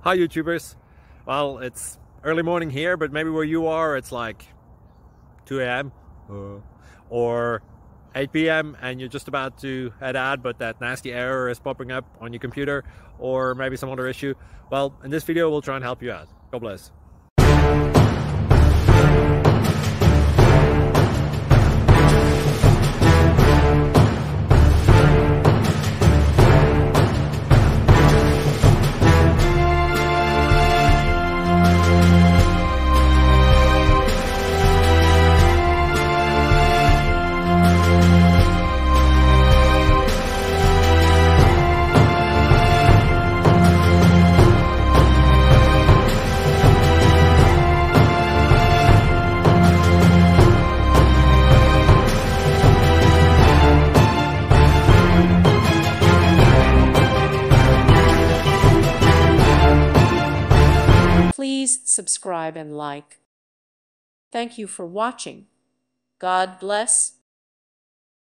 Hi YouTubers. Well, it's early morning here, but maybe where you are it's like 2 a.m. or 8 p.m. and you're just about to head out, but that nasty error is popping up on your computer, or maybe some other issue. Well, in this video we'll try and help you out. God bless. Please subscribe and like. Thank you for watching. God bless.